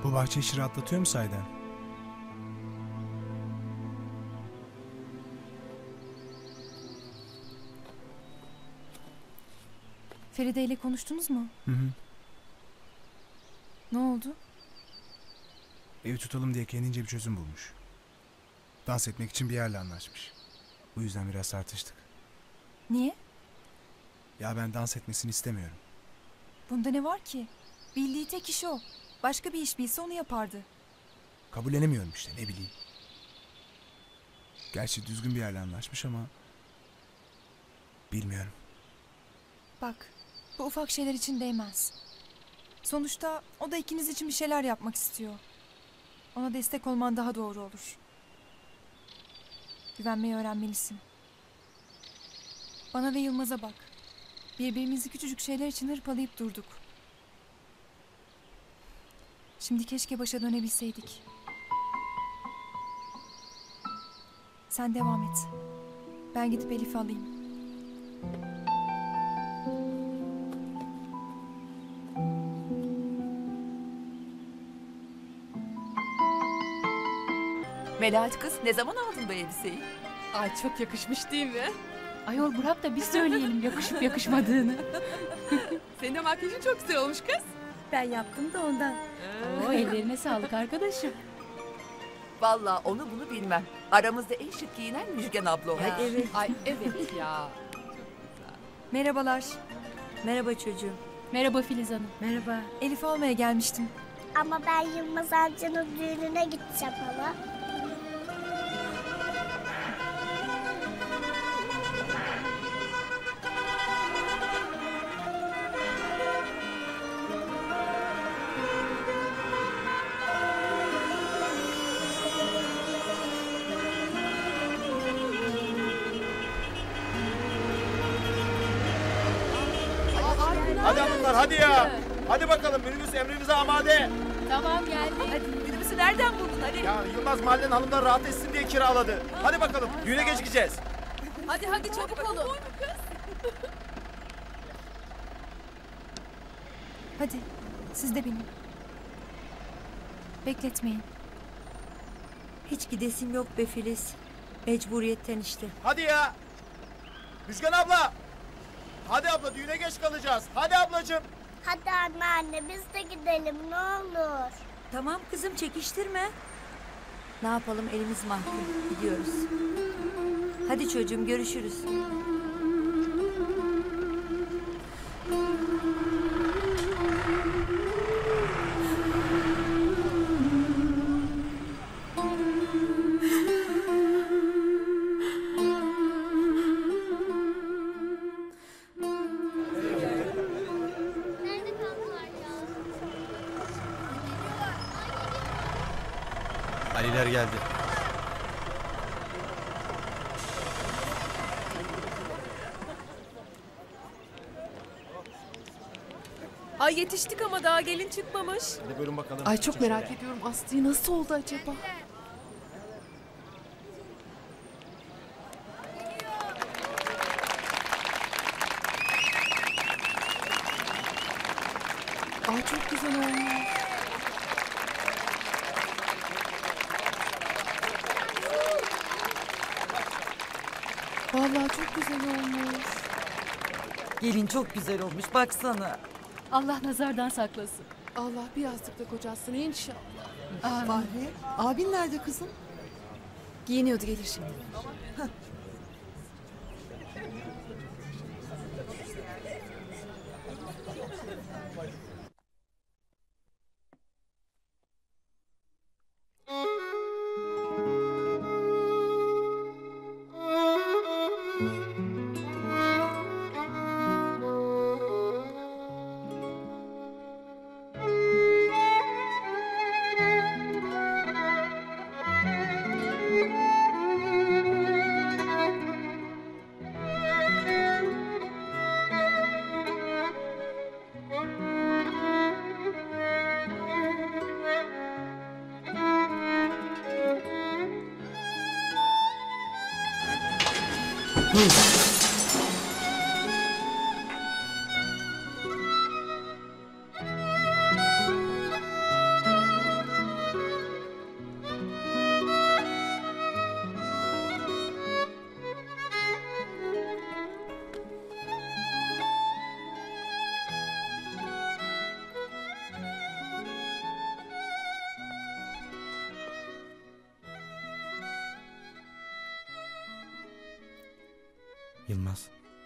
Bu bahçe işi rahatlatıyor mu sahiden? Feride ile konuştunuz mu? Hı. Ne oldu? Evi tutalım diye kendince bir çözüm bulmuş. Dans etmek için bir yerle anlaşmış. Bu yüzden biraz tartıştık. Niye? Ya ben dans etmesini istemiyorum. Bunda ne var ki? Bildiği tek iş o. Başka bir iş bilse onu yapardı. Kabullenemiyorum işte, ne bileyim. Gerçi düzgün bir yerle anlaşmış ama... Bilmiyorum. Bak, bu ufak şeyler için değmez. Sonuçta o da ikiniz için bir şeyler yapmak istiyor. Ona destek olman daha doğru olur. Güvenmeyi öğrenmelisin. Bana ve Yılmaz'a bak. Birbirimizi küçücük şeyler için hırpalayıp durduk. Şimdi keşke başa dönebilseydik. Sen devam et. Ben gidip Elif'i alayım. Melahat kız, ne zaman aldın bu elbiseyi? Ay çok yakışmış değil mi? Ayol bırak da biz söyleyelim yakışıp yakışmadığını. Senin de makyajın çok güzel olmuş kız. Ben yaptım da ondan. O ellerine sağlık arkadaşım. Vallahi onu bunu bilmem. Aramızda en şık giyinen Müjgan abla o. Ay, evet. Ay evet ya. Merhabalar. Merhaba çocuğum. Merhaba Filiz Hanım. Merhaba. Elif'i almaya gelmiştim. Ama ben Yılmaz amcanın düğününe gideceğim hala. Hadi hanımlar hadi ya. Hadi bakalım minibüs emrinize amade. Tamam geldi. Minibüsü nereden buldun Ali? Ya Yılmaz mahallenin hanımlar rahat etsin diye kiraladı. Hadi bakalım düğüne gecikeceğiz. Hadi hadi çabuk olun. Hadi, siz de binin. Bekletmeyin. Hiç gidesim yok be Filiz. Mecburiyetten işte. Hadi ya. Müjgan abla. Hadi abla düğüne geç kalacağız. Hadi ablacığım. Hadi anneanne biz de gidelim ne olur. Tamam kızım çekiştirme. Ne yapalım elimiz mahkum. Gidiyoruz. Hadi çocuğum görüşürüz. Nerede kaldılar ya? Aliler geldi. Ay yetiştik ama daha gelin çıkmamış. Hadi buyurun bakalım. Ay çok merak ediyorum Aslı'yı nasıl oldu acaba? Ay çok güzel olmuş. Vallahi çok güzel olmuş. Gelin çok güzel olmuş baksana. Allah nazardan saklasın. Allah bir yastıkta kocasın inşallah. Fahri, abin nerede kızım? Giyiniyordu gelir şimdi. Yılmaz.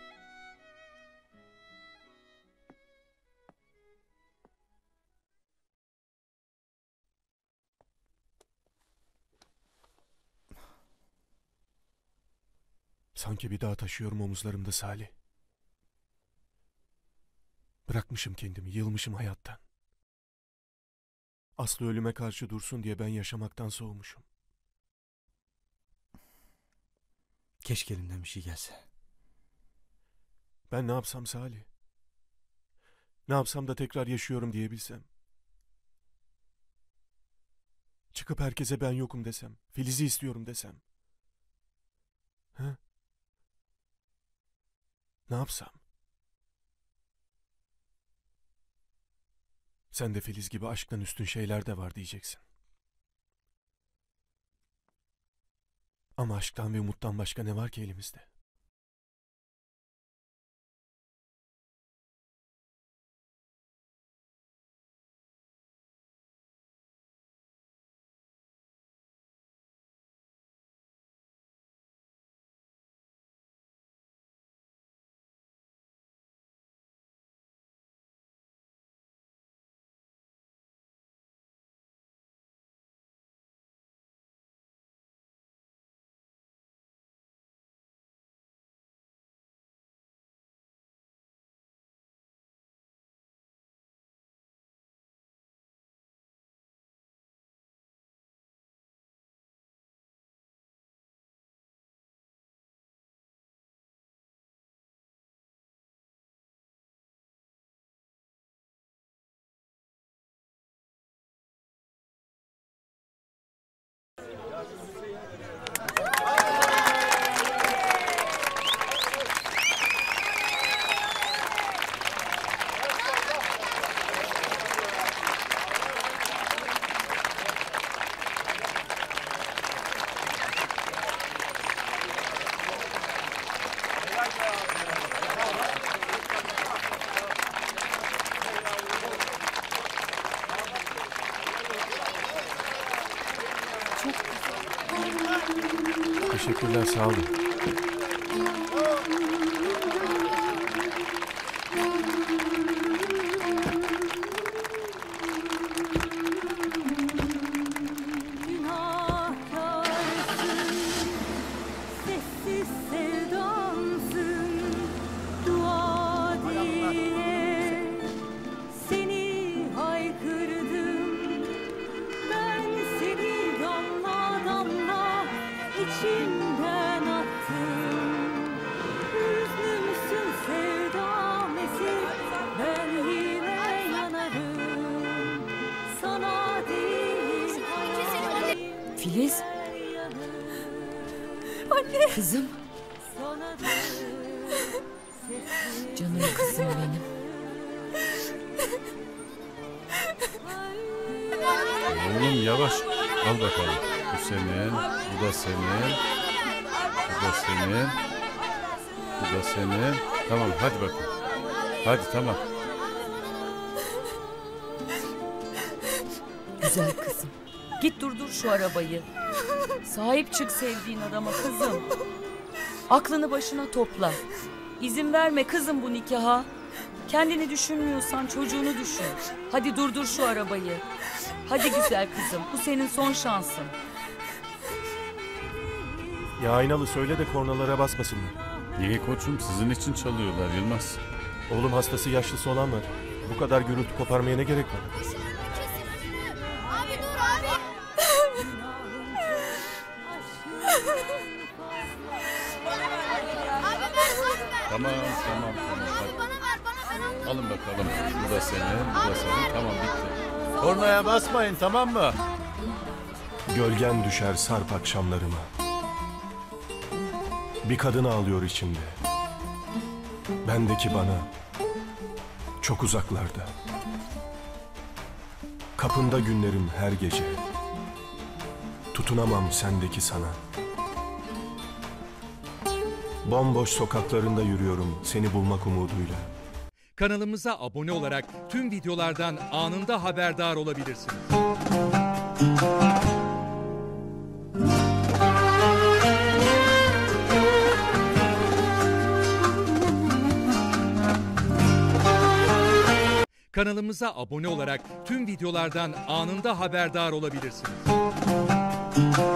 Sanki bir dağ taşıyorum omuzlarımda Salih. Bırakmışım kendimi, yılmışım hayattan. Aslı ölüme karşı dursun diye ben yaşamaktan soğumuşum. Keşke elimden bir şey gelse. Ben ne yapsam Salih? Ne yapsam da tekrar yaşıyorum diyebilsem? Çıkıp herkese ben yokum desem, Filiz'i istiyorum desem. He? Ne yapsam? Sen de Filiz gibi aşktan üstün şeyler de var diyeceksin. Ama aşktan ve umuttan başka ne var ki elimizde? Teşekkürler, sağ olun. Filiz. Anne. Kızım. Canım kızım benim. Oğlum yavaş. Al bakalım. Bu senin, bu da senin. Bu da senin. Bu da senin. Tamam hadi bakalım. Hadi tamam. Güzel kızım. Git durdur şu arabayı. Sahip çık sevdiğin adama kızım. Aklını başına topla. İzin verme kızım bu nikaha. Kendini düşünmüyorsan çocuğunu düşün. Hadi durdur şu arabayı. Hadi güzel kızım, bu senin son şansın. Ya Aynalı söyle de kornalara basmasınlar. Niye koçum, sizin için çalıyorlar Yılmaz. Oğlum hastası yaşlısı olan var. Bu kadar gürültü koparmaya ne gerek var? Abi dur abi. Abi ver. Tamam. Hadi. Alın bakalım. Bu da senin, bu da senin. Tamam bitti. Kornaya basmayın, tamam mı? Gölgen düşer sarp akşamlarıma. Bir kadın ağlıyor içimde. Bendeki bana çok uzaklarda. Kapında günlerim her gece. Tutunamam sendeki sana. Bomboş sokaklarında yürüyorum seni bulmak umuduyla. Kanalımıza abone olarak tüm videolardan anında haberdar olabilirsiniz. Kanalımıza abone olarak tüm videolardan anında haberdar olabilirsiniz.